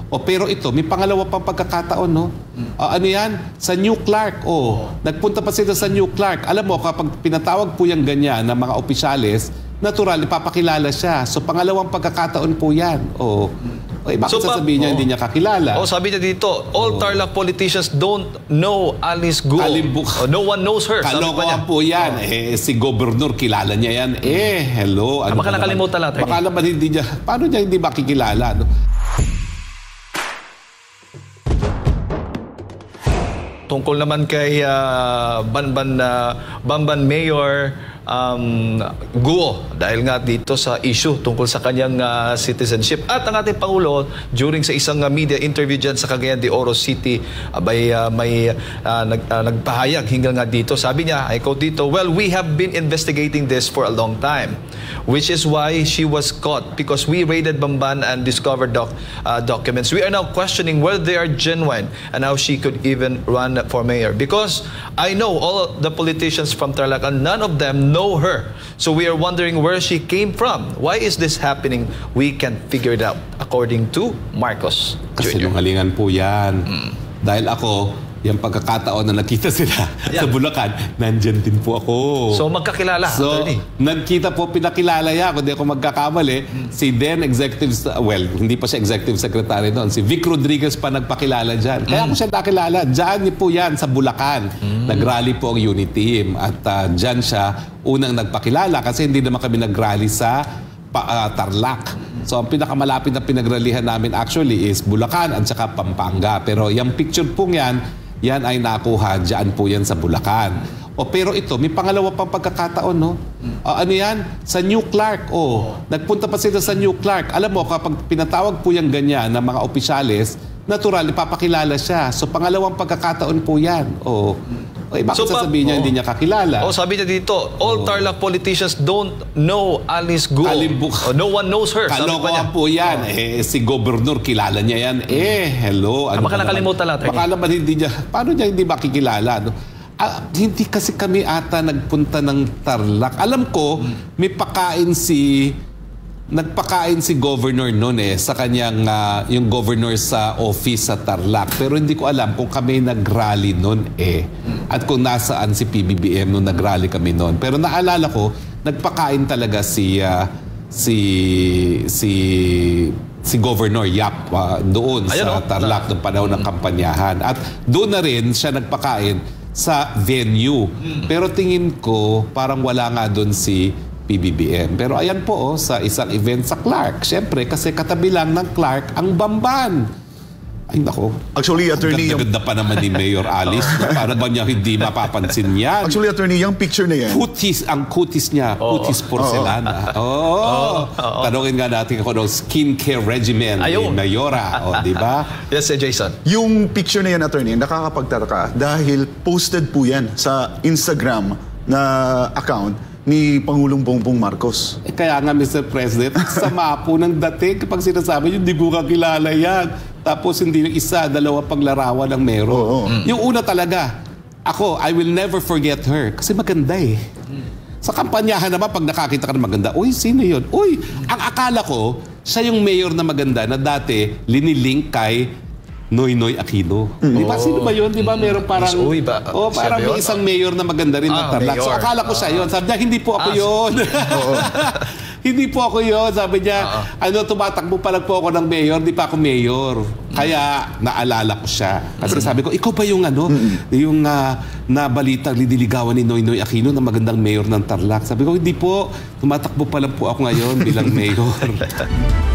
O pero ito, may pangalawa pang pagkakataon, no? Ano yan? Sa New Clark. Nagpunta pa sila sa New Clark. Alam mo, kapag pinatawag po yung ganyan ng mga opisyales, natural, ipapakilala siya. So, pangalawang pagkakataon po yan. Bakit sasabihin niya hindi niya kakilala? Sabi niya dito, all Tarlac politicians don't know Alice Guo. No one knows her. Kalokohan po yan. Si Gobernador, kilala niya yan. Hello. Baka nakalimutan lang. Baka naman hindi niya, paano niya hindi makikilala? No? Tungkol naman kay Bamban Mayor Guo, dahil nga dito sa issue tungkol sa kanyang citizenship. At ang ating Pangulo, during sa isang media interview dyan sa Cagayan de Oro City, may nagpahayag hinggang nga dito. Sabi niya, I quote dito, "Well, we have been investigating this for a long time, which is why she was caught, because we raided Bamban and discovered documents. We are now questioning whether they are genuine and how she could even run for mayor. Because I know all the politicians from Tarlac and none of them know her. So we are wondering where she came from. Why is this happening? We can figure it out," according to Marcos Kasi Jr. nungalingan po yan. Dahil ako, yung pagkakataon na nakita sila sa Bulacan, nandyan din po ako. So magkakilala, attorney. Nagkita po, pinakilala niya, kung di ako magkakamali, si then executive, hindi pa siya executive secretary doon, si Vic Rodriguez pa nagpakilala dyan. Kaya ako siya nakilala, dyan po yan sa Bulacan. Nagrally po ang unity team at dyan siya unang nagpakilala kasi hindi naman kami nagrally sa Tarlac. So ang pinakamalapit na pinagralihan namin actually is Bulacan at saka Pampanga. Pero yung picture pong yan ay nakuha dyan po yan sa Bulacan. Pero ito, may pangalawa pang pagkakataon, no? Ano yan? Sa New Clark. Nagpunta pa sila sa New Clark. Alam mo, kapag pinatawag po yung ganyan ng mga opisyales, natural, ipapakilala siya. So pangalawang pagkakataon po yan. Bakit sasabihin niya hindi niya kakilala? Sabi niya dito, all Tarlac politicians don't know Alice Guo. No one knows her. Kalokohan po yan. Si Gobernador, kilala niya yan. Hello. Baka nakalimutan lang. Baka naman hindi niya, paano niya hindi makikilala? No? Hindi kasi kami ata nagpunta ng Tarlac. Alam ko, may nagpakain si governor noon sa kanyang yung governor sa office sa Tarlac, pero hindi ko alam kung kami nagrally noon at kung nasaan si PBBM nung nagrally kami noon. Pero naalala ko, nagpakain talaga si Governor Yap doon sa Tarlac noong panahon ng kampanyahan, at doon na rin siya nagpakain sa venue. Pero tingin ko parang wala nga doon si PBBM. Pero ayan po sa isang event sa Clark. Siyempre, kasi katabi lang ng Clark ang Bamban. Ay nako. Actually, attorney, ganda pa naman ni Mayor Alice. Para ba niya hindi mapapansin yan? Actually, attorney, yung picture na yan. Ang kutis niya. Kutis porcelana. Tanungin nga natin ako ng skincare regimen ni Mayora. Di ba? Yes, Jason. Yung picture na yan, attorney, nakakapagtataka dahil posted po yan sa Instagram na account ni Pangulong Bongbong Marcos. Kaya nga, Mr. President, sama po ng dating kapag sinasabi nyo, hindi ko kakilala yan. Tapos hindi yung isa, dalawa pang larawan ng meron. Yung una talaga, ako, I will never forget her. Kasi maganda Sa kampanyahan naman, pag nakakita ka na maganda, uy, sino yun? Uy, ang akala ko, siya yung mayor na maganda na dati linilink kay Noynoy Aquino. Di ba? Sino ba yun? Di ba meron parang... parang may isang mayor na maganda rin ng Tarlac. So akala ko siya yun. Sabi niya, hindi po ako yun. Hindi po ako yun. Sabi niya, tumatakbo pa lang po ako ng mayor, di pa ako mayor. Kaya naalala ko siya. Kasi sabi ko, ikaw ba yung yung nabalitang lidiligawan ni Noynoy Aquino na magandang mayor ng Tarlac? Sabi ko, hindi po. Tumatakbo pa lang po ako ngayon bilang mayor.